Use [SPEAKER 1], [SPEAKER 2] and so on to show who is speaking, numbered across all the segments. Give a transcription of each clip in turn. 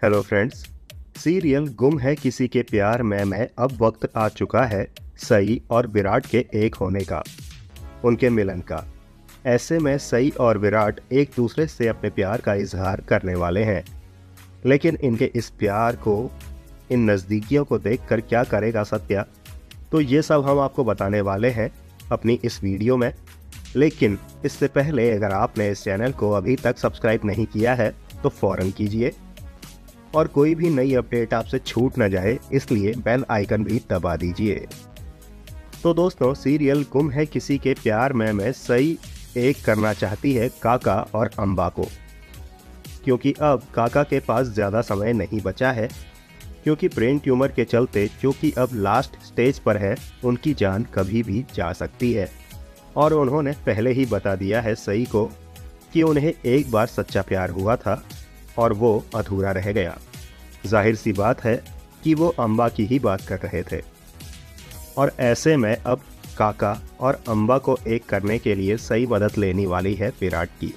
[SPEAKER 1] Hello friends. Serial गुम है किसी के प्यार में अब वक्त आ चुका है सई और विराट के एक होने का, उनके मिलन का। ऐसे में सई और विराट एक दूसरे से अपने प्यार का इजहार करने वाले हैं, लेकिन इनके इस प्यार को, इन नज़दीकियों को देखकर क्या करेगा सत्या, तो ये सब हम आपको बताने वाले हैं अपनी इस वीडियो में। लेकिन इससे पहले अगर आपने इस चैनल को अभी तक सब्सक्राइब नहीं किया है तो फ़ौरन कीजिए और कोई भी नई अपडेट आपसे छूट न जाए, इसलिए बेल आइकन भी दबा दीजिए। तो दोस्तों, सीरियल गुम है किसी के प्यार में सई एक करना चाहती है काका और अम्बा को, क्योंकि अब काका के पास ज़्यादा समय नहीं बचा है, क्योंकि ब्रेन ट्यूमर के चलते जो कि अब लास्ट स्टेज पर है, उनकी जान कभी भी जा सकती है। और उन्होंने पहले ही बता दिया है सई को कि उन्हें एक बार सच्चा प्यार हुआ था और वो अधूरा रह गया। जाहिर सी बात है कि वो अम्बा की ही बात कर रहे थे। और ऐसे में अब काका और अम्बा को एक करने के लिए सई मदद लेने वाली है विराट की।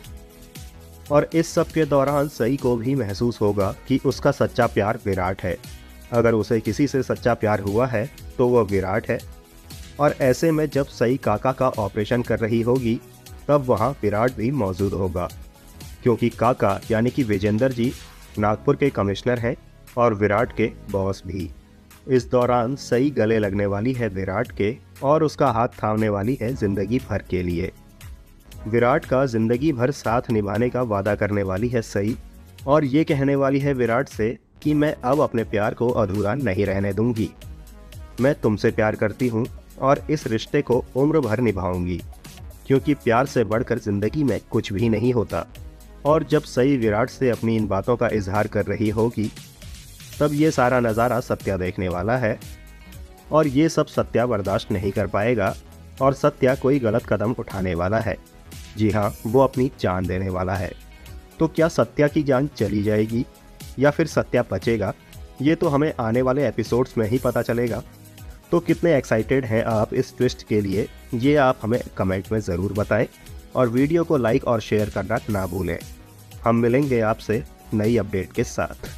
[SPEAKER 1] और इस सब के दौरान सई को भी महसूस होगा कि उसका सच्चा प्यार विराट है। अगर उसे किसी से सच्चा प्यार हुआ है तो वह विराट है। और ऐसे में जब सई काका का ऑपरेशन कर रही होगी तब वहाँ विराट भी मौजूद होगा, क्योंकि काका यानी कि विजेंद्र जी नागपुर के कमिश्नर हैं और विराट के बॉस भी। इस दौरान सई गले लगने वाली है विराट के और उसका हाथ थामने वाली है जिंदगी भर के लिए। विराट का जिंदगी भर साथ निभाने का वादा करने वाली है सई और ये कहने वाली है विराट से कि मैं अब अपने प्यार को अधूरा नहीं रहने दूंगी। मैं तुमसे प्यार करती हूँ और इस रिश्ते को उम्र भर निभाऊंगी, क्योंकि प्यार से बढ़कर जिंदगी में कुछ भी नहीं होता। और जब सई विराट से अपनी इन बातों का इजहार कर रही होगी तब ये सारा नज़ारा सत्या देखने वाला है और ये सब सत्या बर्दाश्त नहीं कर पाएगा और सत्या कोई गलत कदम उठाने वाला है। जी हाँ, वो अपनी जान देने वाला है। तो क्या सत्या की जान चली जाएगी या फिर सत्या बचेगा, ये तो हमें आने वाले एपिसोड्स में ही पता चलेगा। तो कितने एक्साइटेड हैं आप इस ट्विस्ट के लिए, ये आप हमें कमेंट में ज़रूर बताएं और वीडियो को लाइक और शेयर करना ना भूलें। हम मिलेंगे आपसे नई अपडेट के साथ।